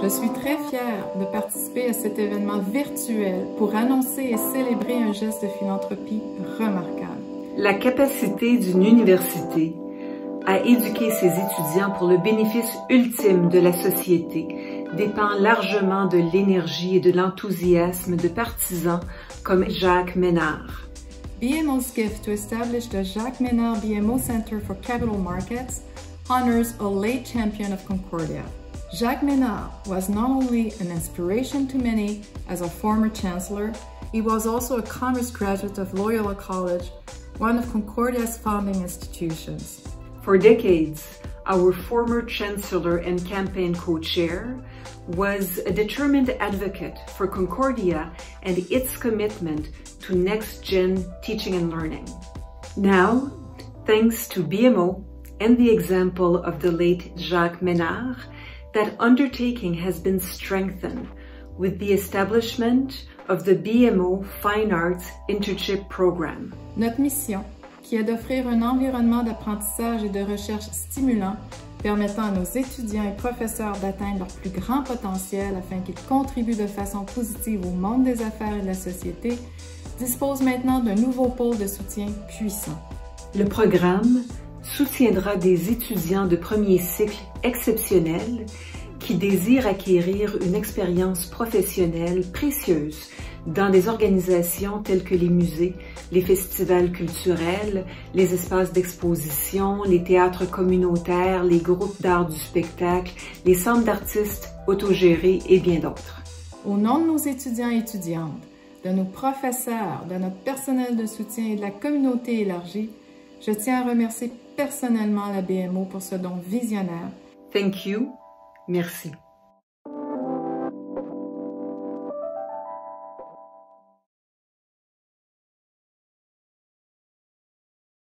Je suis très fière de participer à cet événement virtuel pour annoncer et célébrer un geste de philanthropie remarquable. La capacité d'une université à éduquer ses étudiants pour le bénéfice ultime de la société dépend largement de l'énergie et de l'enthousiasme de partisans comme Jacques Ménard. BMO's gift to establish the Jacques Ménard BMO Center for Capital Markets honors a late champion of Concordia. Jacques Ménard was not only an inspiration to many as a former chancellor, he was also a commerce graduate of Loyola College, one of Concordia's founding institutions. For decades, our former chancellor and campaign co-chair was a determined advocate for Concordia and its commitment to next-gen teaching and learning. Now, thanks to BMO and the example of the late Jacques Ménard, that undertaking has been strengthened with the establishment of the BMO Fine Arts Internship Program. Notre mission, qui est d'offrir un environnement d'apprentissage et de recherche stimulant, permettant à nos étudiants et professeurs d'atteindre leur plus grand potentiel afin qu'ils contribuent de façon positive au monde des affaires et de la société, dispose maintenant d'un nouveau pôle de soutien puissant. Le programme soutiendra des étudiants de premier cycle exceptionnels qui désirent acquérir une expérience professionnelle précieuse dans des organisations telles que les musées, les festivals culturels, les espaces d'exposition, les théâtres communautaires, les groupes d'art du spectacle, les centres d'artistes autogérés et bien d'autres. Au nom de nos étudiants et étudiantes, de nos professeurs, de notre personnel de soutien et de la communauté élargie, je tiens à remercier personnellement la BMO pour ce don visionnaire. Thank you. Merci.